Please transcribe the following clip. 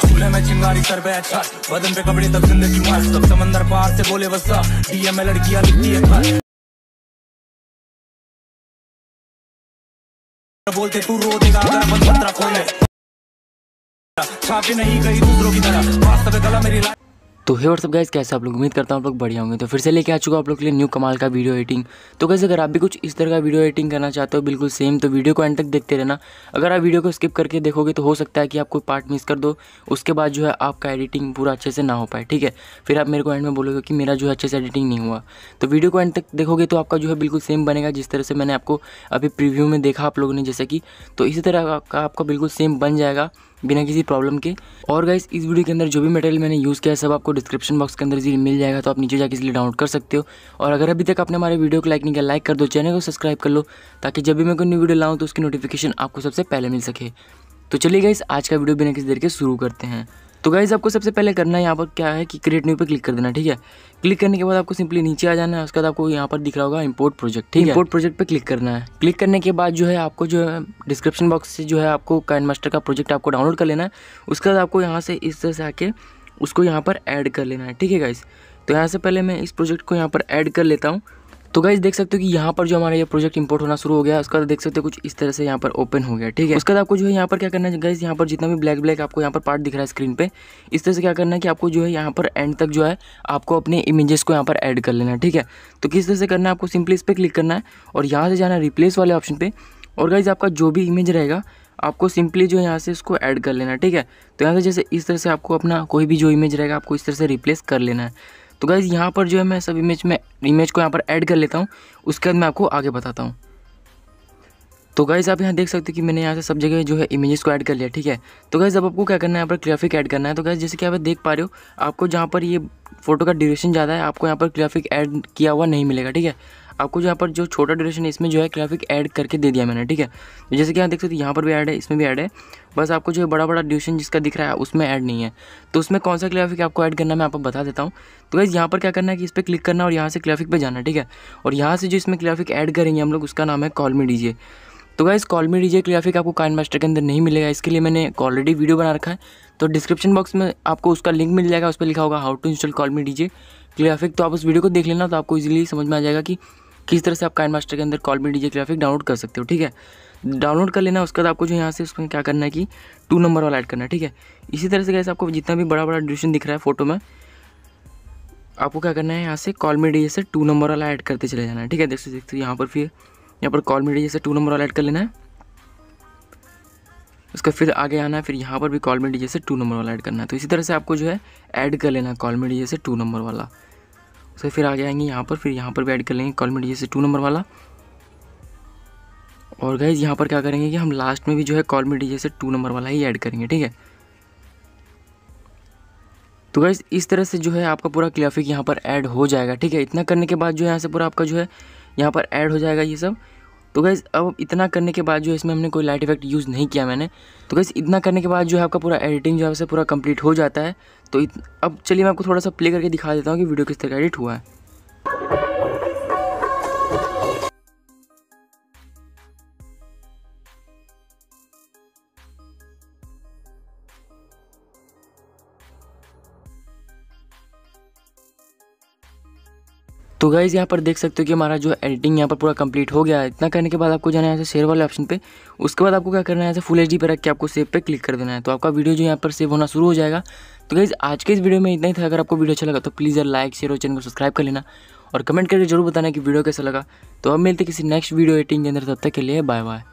चूल्हे में चिंगारी सर पे अच्छा, बदन पे कपड़े तब जिंदगी मस्त, तब समंदर पार से बोले वसा, डीएम में लड़कियां लिखती है खत, बोलते तू रो देगा अगर अपन पत्रा खोले, छापे नहीं कहीं दूसरों की तरह, वास्तव में गला मेरी। तो हे व्हाट्सअप गाइस, कैसे आप लोग? उम्मीद करता हूँ आप लोग बढ़िया होंगे। तो फिर से लेके आ चुका आप लोग के लिए न्यू कमाल का वीडियो एडिटिंग। तो गाइस अगर आप भी कुछ इस तरह का वीडियो एडिटिंग करना चाहते हो बिल्कुल सेम, तो वीडियो को एंड तक देखते रहना। अगर आप वीडियो को स्किप करके देखोगे तो हो सकता है कि आप कोई पार्ट मिस कर दो, उसके बाद जो है आपका एडिटिंग पूरा अच्छे से ना हो पाए, ठीक है। फिर आप मेरे को एंड में बोलोगे कि मेरा जो है अच्छे से एडिटिंग नहीं हुआ। तो वीडियो को एंड तक देखोगे तो आपका जो है बिल्कुल सेम बनेगा, जिस तरह से मैंने आपको अभी प्रीव्यू में देखा आप लोगों ने जैसे कि, तो इसी तरह का आपका बिल्कुल सेम बन जाएगा बिना किसी प्रॉब्लम के। और गाइस इस वीडियो के अंदर जो भी मटेरियल मैंने यूज़ किया है सब आपको डिस्क्रिप्शन बॉक्स के अंदर इजीली मिल जाएगा, तो आप नीचे जाके इसलिए डाउनलोड कर सकते हो। और अगर अभी तक आपने हमारे वीडियो को लाइक नहीं किया, लाइक कर दो, चैनल को सब्सक्राइब कर लो, ताकि जब भी मैं कोई न्यू वीडियो लाऊं तो उसकी नोटिफिकेशन आपको सबसे पहले मिल सके। तो चलिए गाइस आज का वीडियो बिना किसी देर के शुरू करते हैं। तो गाइस आपको सबसे पहले करना है यहाँ पर क्या है कि क्रिएट न्यू पे क्लिक कर देना, ठीक है। क्लिक करने के बाद आपको सिंपली नीचे आ जाना है, उसके बाद आपको यहाँ पर दिख रहा होगा इंपोर्ट प्रोजेक्ट, ठीक है। इंपोर्ट प्रोजेक्ट पे क्लिक करना है। क्लिक करने के बाद जो है आपको जो है डिस्क्रिप्शन बॉक्स से जो है आपको काइनमास्टर का प्रोजेक्ट आपको डाउनलोड कर लेना है। उसके बाद आपको यहाँ से इस तरह से आके उसको यहाँ पर ऐड कर लेना है, ठीक है गाइस। तो यहाँ से पहले मैं इस प्रोजेक्ट को यहाँ पर ऐड कर लेता हूँ। तो गाइस देख सकते हो कि यहाँ पर जो हमारा ये प्रोजेक्ट इंपोर्ट होना शुरू हो गया, उसका देख सकते हो कुछ इस तरह से यहाँ पर ओपन हो गया, ठीक है। उसके बाद आपको जो है यहाँ पर क्या करना है गाइस, यहाँ पर जितना भी ब्लैक ब्लैक आपको यहाँ पर पार्ट दिख रहा है स्क्रीन पे, इस तरह से क्या करना है कि आपको जो है यहाँ पर एंड तक जो है आपको अपने इमेजेस को यहाँ पर ऐड कर लेना है, ठीक है। तो किस तरह से करना है, आपको सिंपली इस पर क्लिक करना है और यहाँ से जाना है रिप्लेस वाले ऑप्शन पे, और गाइस आपका जो भी इमेज रहेगा आपको सिंपली जो है यहाँ से इसको ऐड कर लेना है, ठीक है। तो यहाँ से जैसे इस तरह से आपको अपना कोई भी जो इमेज रहेगा आपको इस तरह से रिप्लेस कर लेना है। तो गाइस यहाँ पर जो है मैं सब इमेज को यहाँ पर ऐड कर लेता हूँ, उसके बाद मैं आपको आगे बताता हूँ। तो गाइस आप यहाँ देख सकते हो कि मैंने यहाँ से सब जगह जो है इमेजेस को ऐड कर लिया, ठीक है। तो गाइस अब आपको क्या करना है, यहाँ पर ग्राफिक ऐड करना है। तो गाइस जैसे कि आप देख पा रहे हो, आपको जहाँ पर ये फोटो का ड्यूरेशन ज़्यादा है आपको यहाँ पर ग्राफिक ऐड किया हुआ नहीं मिलेगा, ठीक है। आपको यहाँ पर जो छोटा ड्यूरेशन है इसमें जो है ग्राफिक ऐड करके दे दिया मैंने, ठीक है। जैसे कि यहाँ देख सकते हो यहाँ पर भी ऐड है, इसमें भी ऐड है, बस आपको जो है बड़ा बड़ा ड्यूरेशन जिसका दिख रहा है उसमें ऐड नहीं है। तो उसमें कौन सा ग्राफिक आपको ऐड करना है मैं आपको बता देता हूँ। तो गाइस यहाँ पर क्या करना है कि इस पर क्लिक करना और यहाँ से ग्राफिक पे जाना, ठीक है। और यहाँ से जो इसमें ग्राफिक ऐड करेंगे हम लोग उसका नाम है कॉल मी डीजे। तो guys call me DJ graphic आपको काइनमास्टर के अंदर नहीं मिलेगा, इसके लिए मैंने ऑलरेडी वीडियो बना रखा है। तो डिस्क्रिप्शन बॉक्स में आपको उसका लिंक मिल जाएगा, उस पर लिखा होगा how to install call me DJ graphic. तो आप उस वीडियो को देख लेना, तो आपको इजीली समझ में आ जाएगा कि किस तरह से आप काइनमास्टर के अंदर call me DJ graphic download कर सकते हो, ठीक है। डाउनलोड कर लेना, उसके बाद आपको जो यहाँ से उसमें क्या करना है कि 2 नंबर वाला ऐड करना है, ठीक है। इसी तरह से गाइस आपको जितना भी बड़ा बड़ा ड्यूरेशन दिख रहा है फोटो में, आपको क्या करना है यहाँ से कॉल मी डीजे से 2 नंबर वाला ऐड करते चले जाना है, ठीक है। देखते देखते यहाँ पर फिर यहाँ पर कॉल मी डीजे से 2 नंबर वाला ऐड कर लेना है। उसका फिर आगे आना है, फिर यहाँ पर भी कॉल मी डीजे से 2 नंबर वाला ऐड करना है। तो इसी तरह से आपको जो है ऐड कर लेना है कॉल मी डीजे से 2 नंबर वाला। उसके फिर आगे आएंगे यहाँ पर, फिर यहाँ पर भी ऐड कर लेंगे कॉल मी डीजे से 2 नंबर वाला। और गाइस यहाँ पर क्या करेंगे कि हम लास्ट में भी जो है कॉल मी डीजे से 2 नंबर वाला ही ऐड करेंगे, ठीक है। तो गाइस इस तरह से जो है आपका पूरा ग्राफिक यहाँ पर ऐड हो जाएगा, ठीक है। इतना करने के बाद जो है यहाँ से पूरा आपका जो है यहाँ पर ऐड हो जाएगा ये सब। तो गाइस अब इतना करने के बाद जो है इसमें हमने कोई लाइट इफेक्ट यूज़ नहीं किया मैंने। तो गाइस इतना करने के बाद जो है आपका पूरा एडिटिंग जो है पूरा कंप्लीट हो जाता है। तो अब चलिए मैं आपको थोड़ा सा प्ले करके दिखा देता हूँ कि वीडियो किस तरह का एडिट हुआ है। तो गाइज़ यहाँ पर देख सकते हो कि हमारा जो एडिटिंग यहाँ पर पूरा कंप्लीट हो गया है। इतना करने के बाद आपको जाना है यहाँ से शेयर वाले ऑप्शन पे, उसके बाद आपको क्या करना है यहाँ से फुल एचडी पे रख के आपको सेव पे क्लिक कर देना है। तो आपका वीडियो जो यहाँ पर सेव होना शुरू हो जाएगा। तो गाइज़ आज के इस वीडियो में इतना ही था। अगर आपको वीडियो अच्छा लगा तो प्लीज़ यार लाइक शेयर और चैनल को सब्सक्राइब कर लेना और कमेंट करके जरूर बताना कि वीडियो कैसा लगा। तो अब मिलते किसी नेक्स्ट वीडियो एडिटिंग के अंदर, तब तक के लिए बाय बाय।